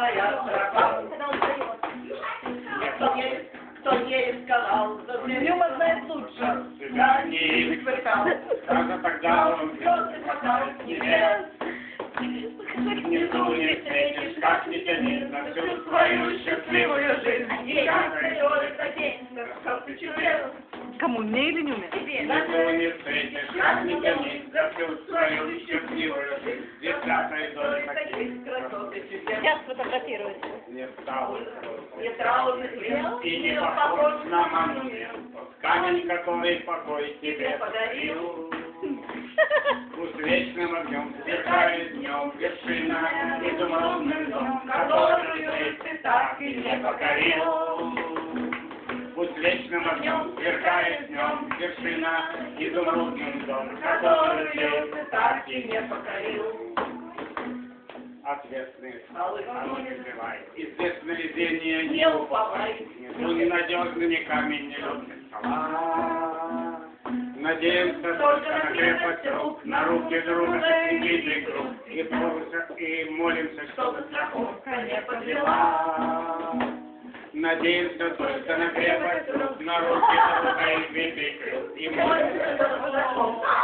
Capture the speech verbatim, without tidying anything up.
Красная строка. Кто не, кто не рисковал, кто не Люба знает лучше. себя не испытал. Даже тогда он Слезы пока не вес. внизу не встретишь, как не тяни на всю свою счастливую жизнь. И как только день, как ты чудес. Кому, мне или не мне? Внизу не встретишь, как не тяни за всю свою счастливую жизнь. Десятой доли таких красот и чудес. Сейчас фотографируюсь. не стало. Не траурных лет, И не похож на монумент, камень, который покой тебе подарил. Пусть вечным огнем сверкает днем вершина изумрудным дом, которую ты так и не покорил. Пусть вечным огнем сверкает днем вершина изумрудным дом, которую ты так и не покорил. Ответственный Малый оно не сбивай, известное везение не уповай. внизу ненадежный камень не любит скала. Надеемся только на крепость рук, на руки друга и видный круг, и, молимся, и молимся, чтобы страховка не подвела. Надеемся только на крепость рук, на руки друга и видный круг, и молимся, чтобы страховка